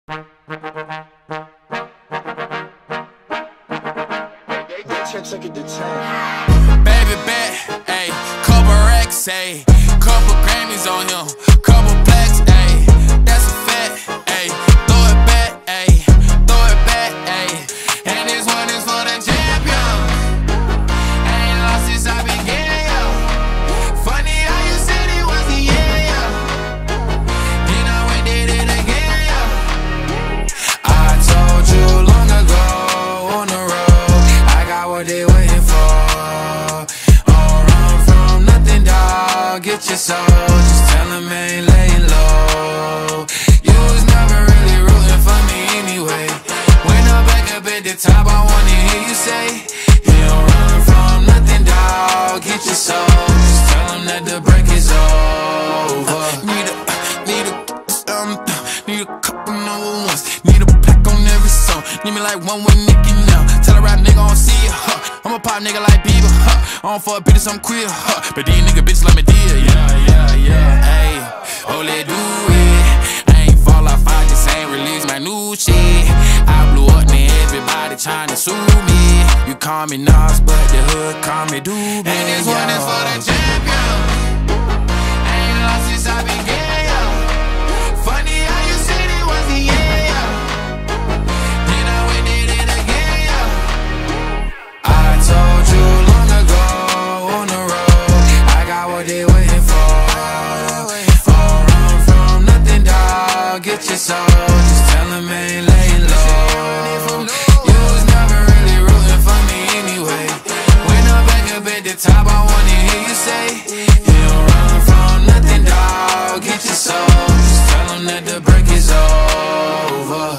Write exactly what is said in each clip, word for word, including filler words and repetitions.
Baby bet, ayy, couple racks, ayy, couple Grammys on him, couple blacks, ayy, that's a fact, ayy, throw it back, ayy, throw it back, ayy, and this one is for the champion. I ain't lost since I began, yo. Funny how you said it was the year, yo. You know we did it again, yo. I told you long ago on the road, I got what they waiting for. Get your soul, just tell him I ain't laying low. You was never really rooting for me anyway. When I'm back up at the top, I wanna hear you say, you don't run from nothing, dawg. Get your soul, just tell him that the break is over. Need a, need a, um, need a couple number ones. Need a pack on every song. Need me like one with Nicki now. Tell a rap nigga I don't see ya, huh. I'm a pop nigga like Bieber, huh. I don't fuck bitches, I'm queer, huh. But these nigga bitches like me dear, yeah, yeah, yeah, ayy. Oh, let do it. I ain't fall off, I just ain't release my new shit. I blew up, man, everybody tryna sue me. You call me Nas, but the hood call me Doobie. And this one is for the champion. I ain't lost since I began, yo. Funny how you said it was the year, yo. You know we did it again, yo. I told you long ago on the road, I got what they waiting for. Don't run from nothing, dawg. Get your soul, just tell him I ain't laying low. You was never really rooting for me anyway. When I'm back up at the top, I wanna hear you say, you don't run from nothing, dawg. Get your soul, just tell him that the break is over.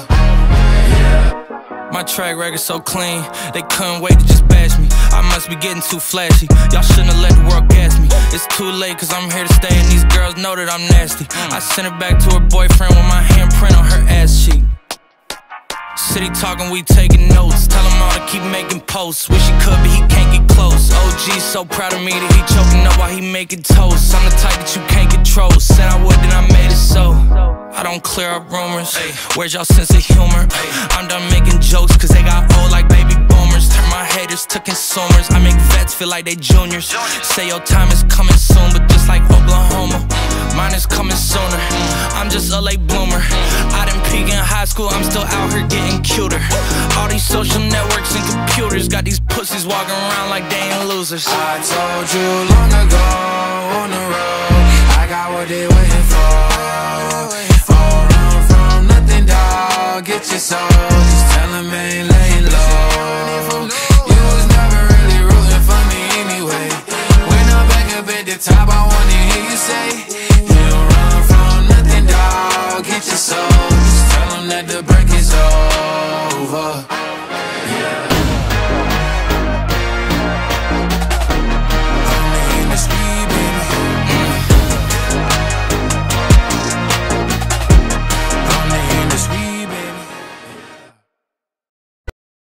My track record so clean, they couldn't wait to just bash me. I must be getting too flashy, y'all shouldn't have let the world gas me. It's too late cause I'm here to stay and these girls know that I'm nasty. I sent her back to her boyfriend with my handprint on her ass cheek. City talking, we taking notes. Tell him all to keep making posts. Wish he could, but he can't get close. O G's so proud of me that he choking up while he making toast. I'm the type that you can't control. Said I would, then I made it so. I don't clear up rumors. Where's y'all sense of humor? I'm done making jokes cause they got old like baby boomers. Turn my haters to consumers. I make vets feel like they juniors. Say your time is coming soon, but just like Oklahoma, mine is coming sooner. I'm just a late bloomer. I didn't peak in high school, I'm still out here getting cuter. All these social networks and computers got these pussies walking around like they ain't losers. I told you long ago on the road, I got what they waiting for. Don't run from nothing, dawg. Get your soul, just tell him I ain't laying low. You was never really rooting for me anyway. When I'm back up at the top, I wanna hear you say, you don't run from nothing, dawg. Get your soul, just tell him that the break is over.